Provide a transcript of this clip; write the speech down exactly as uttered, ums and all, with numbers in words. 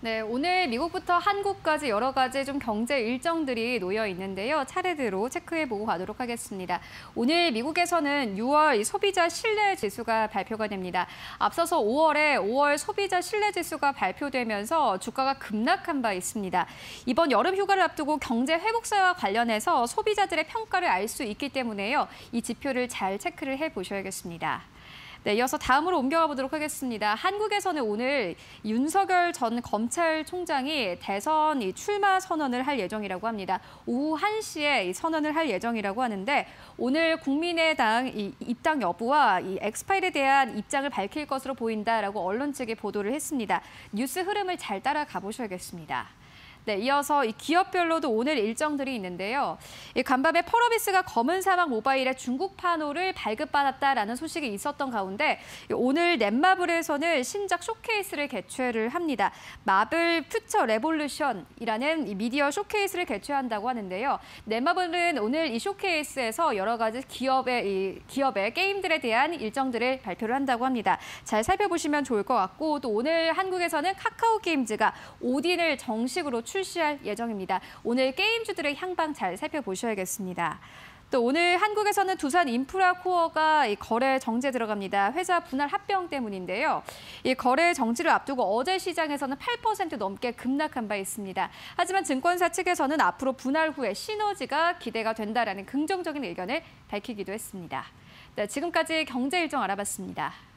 네, 오늘 미국부터 한국까지 여러 가지 좀 경제 일정들이 놓여 있는데요. 차례대로 체크해보고 가도록 하겠습니다. 오늘 미국에서는 유월 소비자 신뢰 지수가 발표가 됩니다. 앞서서 오월에 오월 소비자 신뢰 지수가 발표되면서 주가가 급락한 바 있습니다. 이번 여름 휴가를 앞두고 경제 회복세와 관련해서 소비자들의 평가를 알 수 있기 때문에요. 이 지표를 잘 체크를 해보셔야겠습니다. 네, 이어서 다음으로 옮겨가 보도록 하겠습니다. 한국에서는 오늘 윤석열 전 검찰총장이 대선 출마 선언을 할 예정이라고 합니다. 오후 한 시에 선언을 할 예정이라고 하는데 오늘 국민의당 입당 여부와 이 엑스파일에 대한 입장을 밝힐 것으로 보인다라고 언론 측이 보도를 했습니다. 뉴스 흐름을 잘 따라가 보셔야겠습니다. 네, 이어서 이 기업별로도 오늘 일정들이 있는데요. 이 간밤에 펄어비스가 검은 사막 모바일의 중국 판호를 발급받았다라는 소식이 있었던 가운데 오늘 넷마블에서는 신작 쇼케이스를 개최를 합니다. 마블 퓨처 레볼루션이라는 이 미디어 쇼케이스를 개최한다고 하는데요. 넷마블은 오늘 이 쇼케이스에서 여러 가지 기업의 이 기업의 게임들에 대한 일정들을 발표를 한다고 합니다. 잘 살펴보시면 좋을 것 같고 또 오늘 한국에서는 카카오 게임즈가 오딘을 정식으로 출시할 예정입니다. 오늘 게임주들의 향방 잘 살펴보셔야겠습니다. 또 오늘 한국에서는 두산 인프라코어가 이 거래 정지에 들어갑니다. 회사 분할 합병 때문인데요. 이 거래 정지를 앞두고 어제 시장에서는 팔 퍼센트 넘게 급락한 바 있습니다. 하지만 증권사 측에서는 앞으로 분할 후에 시너지가 기대가 된다라는 긍정적인 의견을 밝히기도 했습니다. 네, 지금까지 경제 일정 알아봤습니다.